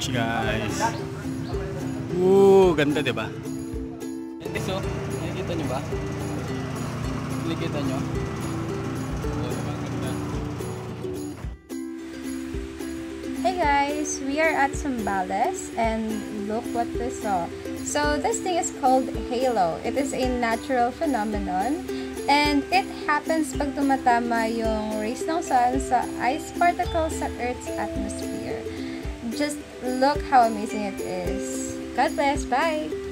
beach, guys. Ganda, diba? Yan guys, oh. Nakikita nyo ba? Nakikita nyo? Ganda. Hey guys, we are at Zambales and look what we saw. So this thing is called halo. It is a natural phenomenon and it happens pag tumatama yung rays ng sun sa ice particles sa Earth's atmosphere. Just look how amazing it is. God bless. Bye!